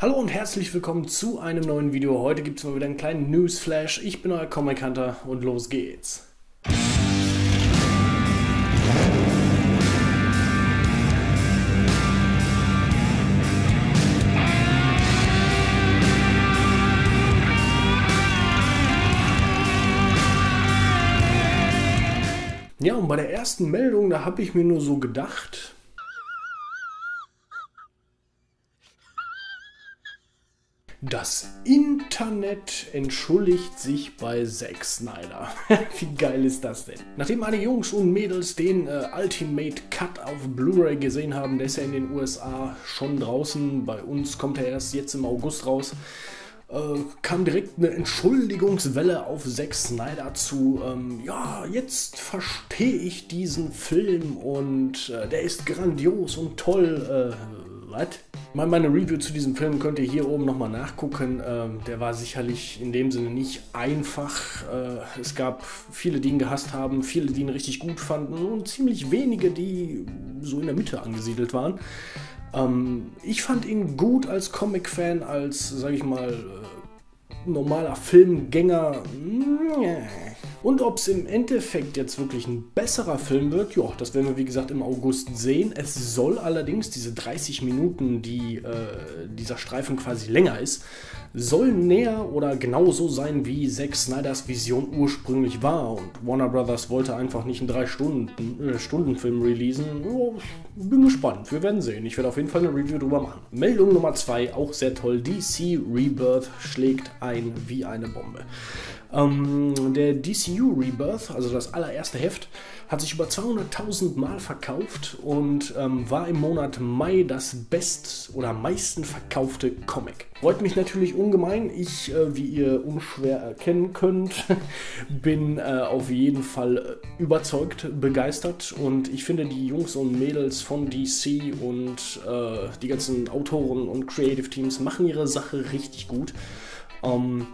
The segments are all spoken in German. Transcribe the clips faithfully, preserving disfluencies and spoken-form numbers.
Hallo und herzlich willkommen zu einem neuen Video. Heute gibt es mal wieder einen kleinen Newsflash. Ich bin euer Comic Hunter und los geht's. Ja, und bei der ersten Meldung, da habe ich mir nur so gedacht, das Internet entschuldigt sich bei Zack Snyder. Wie geil ist das denn? Nachdem alle Jungs und Mädels den äh, Ultimate Cut auf Blu-ray gesehen haben, der ist ja in den U S A schon draußen, bei uns kommt er erst jetzt im August raus, äh, kam direkt eine Entschuldigungswelle auf Zack Snyder zu. Ähm, ja, jetzt verstehe ich diesen Film und äh, der ist grandios und toll. Äh, was? Meine Review zu diesem Film könnt ihr hier oben nochmal nachgucken. Ähm, der war sicherlich in dem Sinne nicht einfach. Äh, es gab viele, die ihn gehasst haben, viele, die ihn richtig gut fanden und ziemlich wenige, die so in der Mitte angesiedelt waren. Ähm, ich fand ihn gut als Comic-Fan, als, sag ich mal, äh, normaler Filmgänger. Und ob es im Endeffekt jetzt wirklich ein besserer Film wird, ja, das werden wir wie gesagt im August sehen. Es soll allerdings diese dreißig Minuten, die äh, dieser Streifen quasi länger ist, soll näher oder genauso sein, wie Zack Snyders Vision ursprünglich war. Und Warner Brothers wollte einfach nicht einen drei Stunden, äh, Stunden Film releasen. Oh, bin gespannt, wir werden sehen. Ich werde auf jeden Fall eine Review drüber machen. Meldung Nummer zwei, auch sehr toll. D C Rebirth schlägt ein wie eine Bombe. Ähm, der D C U Rebirth, also das allererste Heft, hat sich über zweihunderttausend Mal verkauft und ähm, war im Monat Mai das best- oder am meisten verkaufte Comic. Freut mich natürlich ungemein. Ich, äh, wie ihr unschwer erkennen könnt, bin äh, auf jeden Fall überzeugt, begeistert und ich finde, die Jungs und Mädels von D C und äh, die ganzen Autoren und Creative Teams machen ihre Sache richtig gut. Ähm,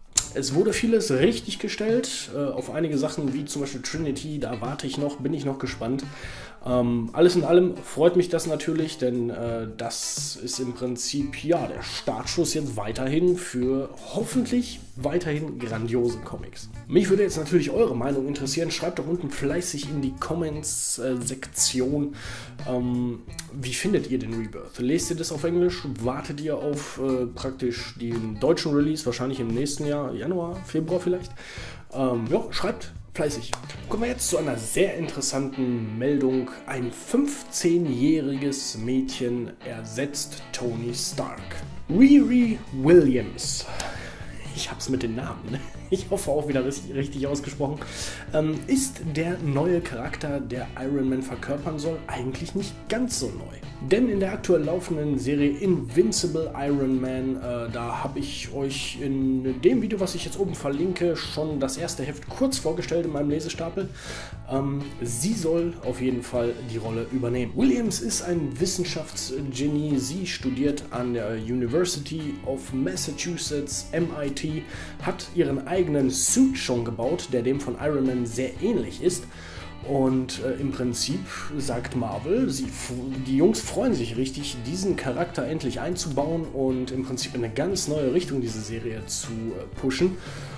Es wurde vieles richtig gestellt, äh, auf einige Sachen wie zum Beispiel Trinity, da warte ich noch, bin ich noch gespannt. Ähm, alles in allem freut mich das natürlich, denn äh, das ist im Prinzip ja der Startschuss jetzt weiterhin für hoffentlich weiterhin grandiose Comics. Mich würde jetzt natürlich eure Meinung interessieren, schreibt doch unten fleißig in die Comments-Sektion, äh, ähm, wie findet ihr den Rebirth? Lest ihr das auf Englisch? Wartet ihr auf äh, praktisch den deutschen Release, wahrscheinlich im nächsten Jahr, Januar, Februar vielleicht? Ähm, ja, schreibt fleißig. Kommen wir jetzt zu einer sehr interessanten Meldung. Ein fünfzehnjähriges Mädchen ersetzt Tony Stark. Riri Williams. Ich hab's mit den Namen, ne? Ich hoffe auch wieder richtig, richtig ausgesprochen, ähm, ist der neue Charakter, der Iron Man verkörpern soll, eigentlich nicht ganz so neu. Denn in der aktuell laufenden Serie Invincible Iron Man, äh, da habe ich euch in dem Video, was ich jetzt oben verlinke, schon das erste Heft kurz vorgestellt in meinem Lesestapel. Ähm, sie soll auf jeden Fall die Rolle übernehmen. Williams ist ein Wissenschaftsgenie. Sie studiert an der University of Massachusetts, M I T, hat ihren eigenen eigenen Suit schon gebaut, der dem von Iron Man sehr ähnlich ist. Und äh, im Prinzip sagt Marvel, sie, die Jungs freuen sich richtig, diesen Charakter endlich einzubauen und im Prinzip in eine ganz neue Richtung diese Serie zu äh, pushen.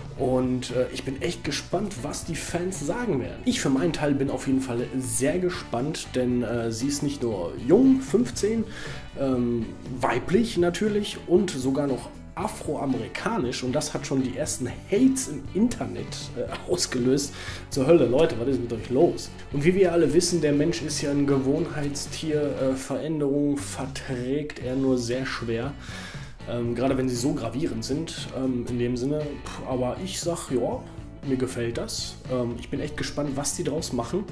Und äh, ich bin echt gespannt, was die Fans sagen werden. Ich für meinen Teil bin auf jeden Fall sehr gespannt, denn äh, sie ist nicht nur jung, fünfzehn, ähm, weiblich natürlich und sogar noch afroamerikanisch und das hat schon die ersten Hates im Internet äh, ausgelöst. Zur Hölle, Leute, was ist mit euch los? Und wie wir alle wissen, der Mensch ist ja ein Gewohnheitstier, äh, Veränderungen verträgt er nur sehr schwer, ähm, gerade wenn sie so gravierend sind, ähm, in dem Sinne. Puh, aber ich sag, ja, mir gefällt das. Ähm, ich bin echt gespannt, was die draus machen.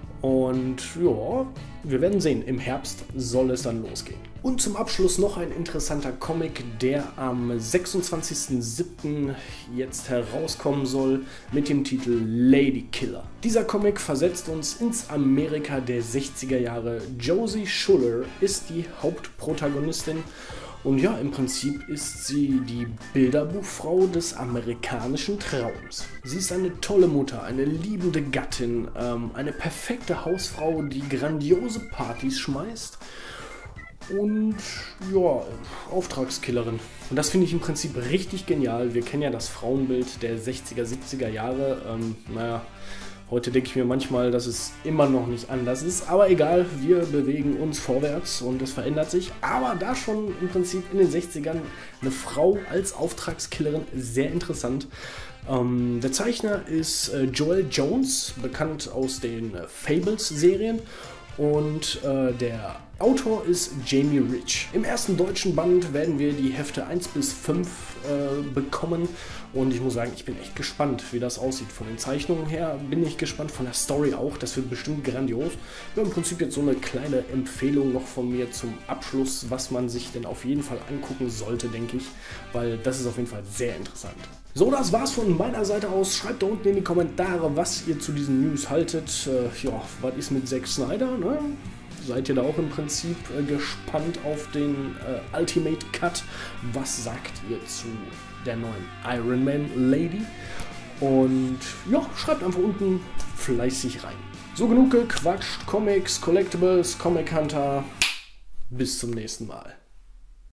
Und ja, wir werden sehen, im Herbst soll es dann losgehen. Und zum Abschluss noch ein interessanter Comic, der am sechsundzwanzigsten siebten jetzt herauskommen soll mit dem Titel Lady Killer. Dieser Comic versetzt uns ins Amerika der sechziger Jahre. Josie Schuller ist die Hauptprotagonistin. Und ja, im Prinzip ist sie die Bilderbuchfrau des amerikanischen Traums. Sie ist eine tolle Mutter, eine liebende Gattin, ähm, eine perfekte Hausfrau, die grandiose Partys schmeißt und ja, Auftragskillerin. Und das finde ich im Prinzip richtig genial. Wir kennen ja das Frauenbild der sechziger, siebziger Jahre. Ähm, naja, heute denke ich mir manchmal, dass es immer noch nicht anders ist. Aber egal, wir bewegen uns vorwärts und es verändert sich. Aber da schon im Prinzip in den sechzigern eine Frau als Auftragskillerin, sehr interessant. Ähm, der Zeichner ist äh, Joel Jones, bekannt aus den äh, Fables-Serien. Und äh, der Autor ist Jamie Rich. Im ersten deutschen Band werden wir die Hefte eins bis fünf äh, bekommen. Und ich muss sagen, ich bin echt gespannt, wie das aussieht. Von den Zeichnungen her bin ich gespannt, von der Story auch. Das wird bestimmt grandios. Ja, im Prinzip jetzt so eine kleine Empfehlung noch von mir zum Abschluss, was man sich denn auf jeden Fall angucken sollte, denke ich. Weil das ist auf jeden Fall sehr interessant. So, das war's von meiner Seite aus. Schreibt da unten in die Kommentare, was ihr zu diesen News haltet. Äh, ja, was ist mit Zack Snyder, ne? Seid ihr da auch im Prinzip äh, gespannt auf den äh, Ultimate Cut? Was sagt ihr zu der neuen Iron Man Lady? Und ja, schreibt einfach unten fleißig rein. So, genug gequatscht. Comics, Collectibles, Comic Hunter. Bis zum nächsten Mal.